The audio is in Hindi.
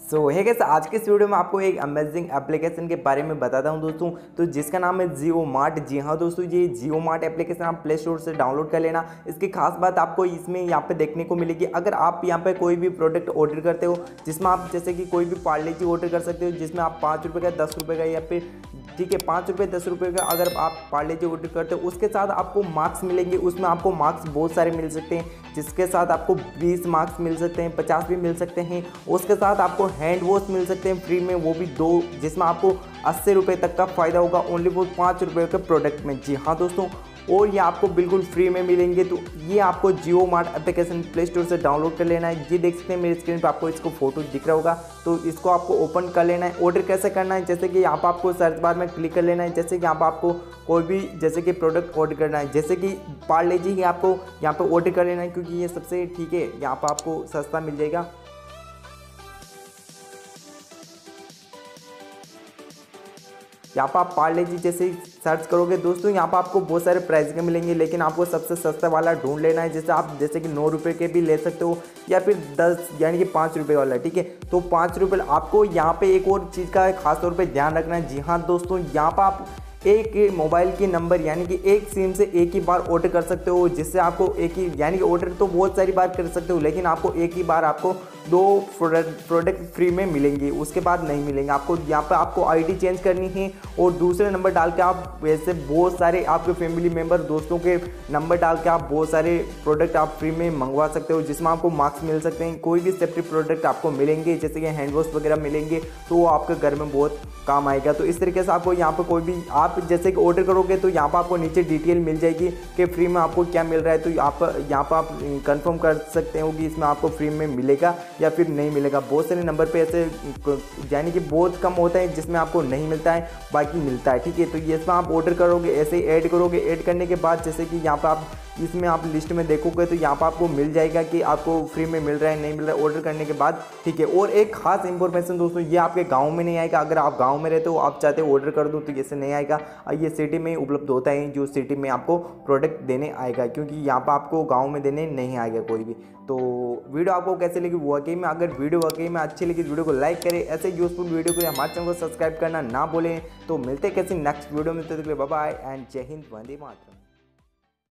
सो है गाइस, आज के इस वीडियो में आपको एक अमेजिंग एप्लीकेशन के बारे में बताता हूं दोस्तों, तो जिसका नाम है जियो मार्ट। जी हाँ दोस्तों, ये जियो मार्ट एप्लीकेशन आप प्ले स्टोर से डाउनलोड कर लेना। इसकी खास बात आपको इसमें यहाँ पे देखने को मिलेगी, अगर आप यहाँ पे कोई भी प्रोडक्ट ऑर्डर करते हो जिसमें आप जैसे कि कोई भी पार्ले जी ऑर्डर कर सकते हो, जिसमें आप 5 रुपये का 10 रुपये का या फिर ठीक है 5 रुपये 10 रुपये का अगर आप पार्ले जी ऑर्डर करते हो, उसके साथ आपको मार्क्स मिलेंगे। उसमें आपको मार्क्स बहुत सारे मिल सकते हैं, जिसके साथ आपको 20 मार्क्स मिल सकते हैं, 50 भी मिल सकते हैं। उसके साथ आपको हैंड वॉश मिल सकते हैं फ्री में, वो भी 2, जिसमें आपको 80 रुपये तक का फ़ायदा होगा ओनली वो 5 रुपये के प्रोडक्ट में। जी हाँ दोस्तों, और ये आपको बिल्कुल फ्री में मिलेंगे। तो ये आपको Jio Mart application Play Store से डाउनलोड कर लेना है। ये देख सकते हैं मेरी स्क्रीन पर आपको इसको फोटो दिख रहा होगा, तो इसको आपको ओपन कर लेना है। ऑर्डर कैसे करना है, जैसे कि यहाँ पर आपको सर्च बार में क्लिक कर लेना है। जैसे कि यहाँ पर आपको कोई भी जैसे कि प्रोडक्ट ऑर्डर करना है, जैसे कि पार्ले जी ही आपको यहाँ पर ऑर्डर कर लेना है, क्योंकि ये सबसे ठीक है, यहाँ पर आपको सस्ता मिल जाएगा। यहाँ पर आप पार्ले जी जैसे ही सर्च करोगे दोस्तों, यहाँ पर आपको बहुत सारे प्राइस के मिलेंगे, लेकिन आपको सबसे सस्ता वाला ढूंढ लेना है। जैसे आप जैसे कि 9 रुपये के भी ले सकते हो या फिर 10 यानी कि 5 रुपये वाला, ठीक है। तो 5 रुपये आपको यहाँ पे एक और चीज़ का खास तौर पे ध्यान रखना है। जी हाँ दोस्तों, यहाँ पर आप एक मोबाइल की नंबर यानी कि एक सिम से एक ही बार ऑर्डर कर सकते हो, जिससे आपको एक ही यानी कि ऑर्डर तो बहुत सारी बार कर सकते हो, लेकिन आपको एक ही बार आपको 2 प्रोडक्ट फ्री में मिलेंगे, उसके बाद नहीं मिलेंगे। आपको यहाँ पर आपको आईडी चेंज करनी है और दूसरे नंबर डाल के आप वैसे बहुत सारे आपके फैमिली मेम्बर दोस्तों के नंबर डाल के आप बहुत सारे प्रोडक्ट आप फ्री में मंगवा सकते हो, जिसमें आपको मार्क्स मिल सकते हैं। कोई भी सेफ्टी प्रोडक्ट आपको मिलेंगे, जैसे कि हैंड वॉश वगैरह मिलेंगे, तो वो आपके घर में बहुत काम आएगा। तो इस तरीके से आपको यहाँ पर कोई भी आप जैसे कि ऑर्डर करोगे तो यहाँ पर आपको नीचे डिटेल मिल जाएगी कि फ्री में आपको क्या मिल रहा है। तो यहाँ पर आप कंफर्म कर सकते हो कि इसमें आपको फ्री में मिलेगा या फिर नहीं मिलेगा। बहुत सारे नंबर पे ऐसे यानी कि बहुत कम होता है जिसमें आपको नहीं मिलता है, बाकी मिलता है, ठीक है। तो ये इसमें आप ऑर्डर करोगे, ऐसे ही ऐड करोगे। ऐड करने के बाद जैसे कि यहाँ पर आप इसमें आप लिस्ट में देखोगे तो यहाँ पर आपको मिल जाएगा कि आपको फ्री में मिल रहा है नहीं मिल रहा है ऑर्डर करने के बाद, ठीक है। और एक खास इंफॉर्मेशन दोस्तों, ये आपके गांव में नहीं आएगा। अगर आप गांव में रहते हो, आप चाहते हो ऑर्डर कर दो, तो ये नहीं आएगा। ये सिटी में उपलब्ध होता है, जो सिटी में आपको प्रोडक्ट देने आएगा, क्योंकि यहाँ पर आपको गाँव में देने नहीं आएगा कोई भी। तो वीडियो आपको कैसे लगी वाकई में, अगर वीडियो वाकई में अच्छी लगी वीडियो को लाइक करें। ऐसे यूजफुल वीडियो के लिए हमारे चैनल को सब्सक्राइब करना ना भूलें। तो मिलते हैं किसी नेक्स्ट वीडियो में, तो बाय बाय एंड जय हिंद, वंदे मातरम।